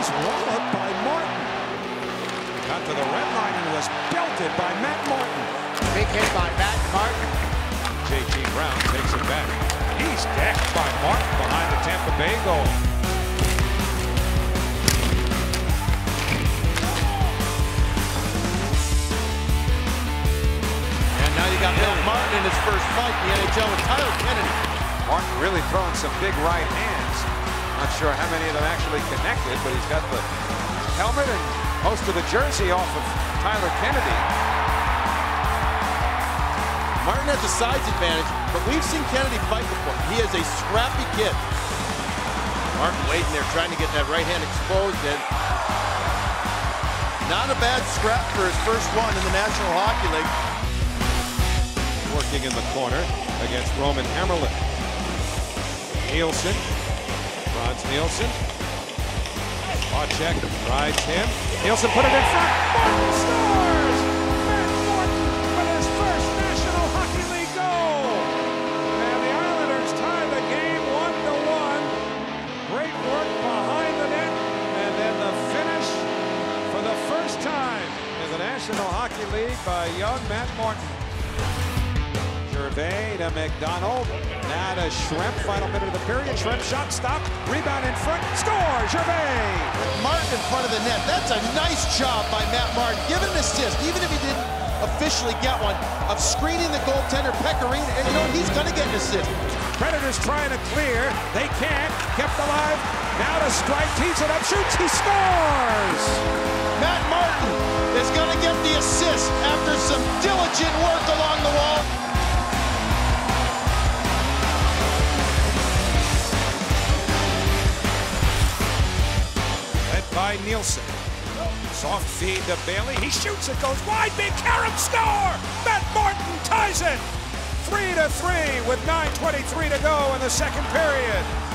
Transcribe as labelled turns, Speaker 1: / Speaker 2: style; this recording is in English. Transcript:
Speaker 1: He's walloped by Martin. Got to the red line and was belted by Matt Martin.
Speaker 2: Big hit by Matt Martin.
Speaker 1: J.T. Brown takes it back. He's decked by Martin behind the Tampa Bay goal.
Speaker 3: And now you got Matt Martin in his first fight in the NHL with Tyler Kennedy.
Speaker 4: Martin really throwing some big right hands. Not sure how many of them actually connected, but he's got the helmet and most of the jersey off of Tyler Kennedy.
Speaker 3: Martin has a size advantage, but we've seen Kennedy fight before. He is a scrappy kid. Martin waiting there, trying to get that right hand exposed, and not a bad scrap for his first one in the National Hockey League.
Speaker 1: Working in the corner against Roman Hammerlin. Nielsen, Franz Nielsen. Wachek rides him. Nielsen put it in front. Martin scores! Matt Martin with his first National Hockey League goal. And the Islanders tie the game 1-1. Great work behind the net. And then the finish for the first time in the National Hockey League by young Matt Martin. Gervais to McDonald. Now to Schrempf. Final minute of the period. Schrempf shot stopped. Rebound in front. Score! Gervais!
Speaker 3: Martin in front of the net. That's a nice job by Matt Martin. Giving an assist, even if he didn't officially get one, of screening the goaltender Pecorino. And you know, he's going to get an assist.
Speaker 1: Predators trying to clear. They can't. Kept alive. Now to strike. Tees it up. Shoots. He scores!
Speaker 3: Matt Martin is going to get the assist after some diligent work along the wall.
Speaker 1: By Nielsen. Soft feed to Bailey. He shoots it, goes wide. Big carom score! Matt Martin ties it! 3-3 with 9:23 to go in the second period.